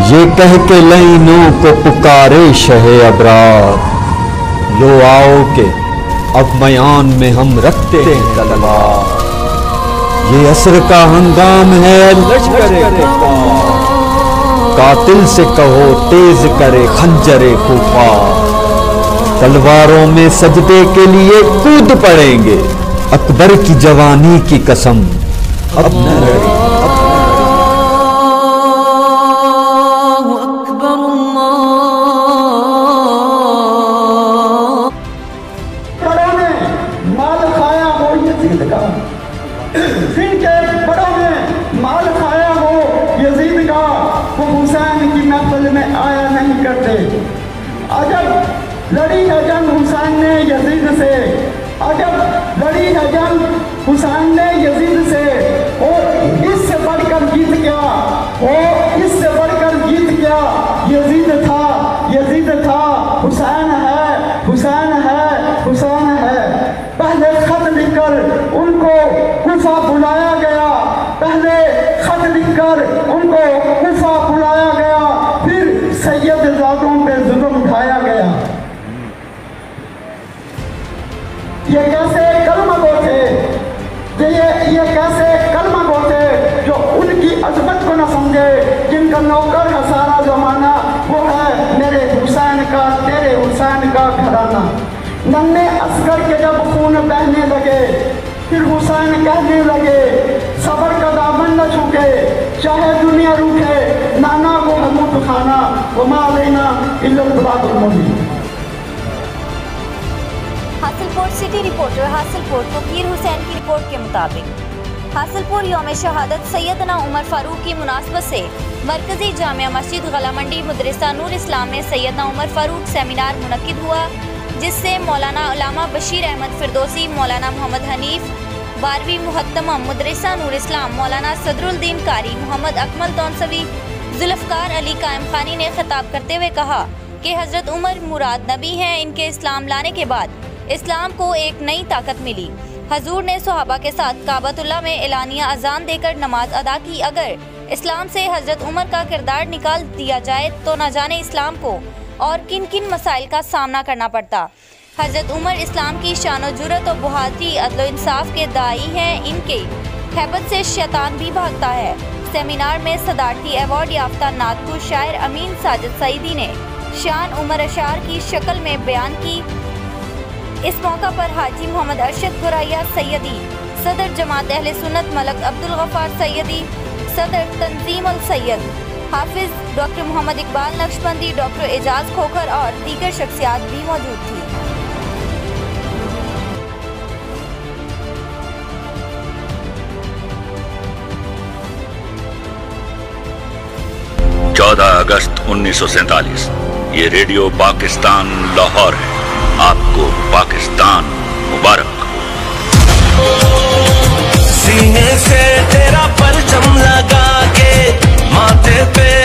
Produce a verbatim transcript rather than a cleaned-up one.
یہ کہہ کے لینوں کو پکارے شہ ابرار، لو آؤ کہ اب میان میں ہم رکھتے ہیں تلوار، یہ عصر کا ہنگام ہے لشکر کفار، قاتل سے کہو تیز کرے خنجر کفار، تلواروں میں سجدے کے لیے کود پڑیں گے، اکبر کی جوانی کی قسم اب نہ لڑیں۔ جن کے بڑوں نے مال کھایا ہو یزید کا، وہ حسین کی محفل میں آیا نہیں کرتے۔ عجب لڑی ہے جنگ حسین نے یزید سے، عجب لڑی ہے جنگ حسین نے یزید سے، اور اس سے بڑھ کر جیت گیا، اور اس سے بڑھ کر جیت گیا۔ یزید تھا یزید تھا حسین ہے حسین ہے حسین ہے۔ پہلے خط لکھ کر ان کو کوفہ بلایا گیا، پہلے خط لکھ کر ان کو کوفہ بلایا گیا، پھر سید زادوں پہ ظلم ڈھایا گیا۔ یہ کیسے کلمہ گو تھے، یہ یہ کیسے کلمہ گو تھے جو ان کی عظمت کو نہ سمجھے، جن کا نوکر ہے سارا زمانہ، وہ ہے میرے حسین کا تیرے حسین کا گھرانہ۔ ننھے اصغر کے جب خون بہنے لگے، پھر حسین کہنے لگے صبر کا دامن نہ چھوٹے، چاہے دنیا روٹھے، نانا کو حمود خانہ، وما علینا الا البلاغ المبین۔ حاصل پور سٹی رپورٹر حاصل پور فقیر حسین کی رپورٹ کے مطابق حاصل پور یوم شہادت سیدنا عمر فاروق کی مناسبت سے مرکزی جامعہ مسجد غلہ منڈی مدرسہ نور اسلام میں سیدنا عمر فاروق سیمینار منعقد ہوا، جس سے مولانا علامہ بشیر احمد فردوسی، مولانا محمد حنیف بارہویں محتمم مدرسہ نور اسلام، مولانا صدر الدین قاری، محمد اکمل تونسوی، ذوالفقار علی قائم خانی نے خطاب کرتے ہوئے کہا کہ حضرت عمر مراد نبی ہیں، ان کے اسلام لانے کے بعد اسلام کو ایک نئی طاقت ملی۔ حضور نے صحابہ کے ساتھ کعبۃ اللہ میں اعلانیہ اذان دے کر نماز ادا کی۔ اگر اسلام سے حضرت عمر کا کردار نکال دیا جائے تو نہ جانے اسلام کو اور کن کن مسائل کا سامنا کرنا پڑتا۔ حضرت عمر اسلام کی شان و جرت و بہادری، عدل و انصاف کے داعی ہیں، ان کے ہیبت سے شیطان بھی بھاگتا ہے۔ سیمینار میں صدارتی ایوارڈ یافتہ نعت کو شاعر امین ساجد سعیدی نے شان عمر اشعار کی شکل میں بیان کی۔ اس موقع پر حاجی محمد ارشد گرائیہ سیدی، صدر جماعت اہل سنت ملک عبدالغفار سیدی، صدر تنظیم السید حافظ ڈاکٹر محمد اقبال نقشبندی، ڈاکٹر اعجاز کھوکھر اور دیگر شخصیات بھی موجود تھی۔ چودہ اگست انیس سو سینتالیس، یہ ریڈیو پاکستان لاہور ہے۔ آپ کو پاکستان مبارک ہو۔ سینے سے تیرا پرچم لگا کے ماتھے پہ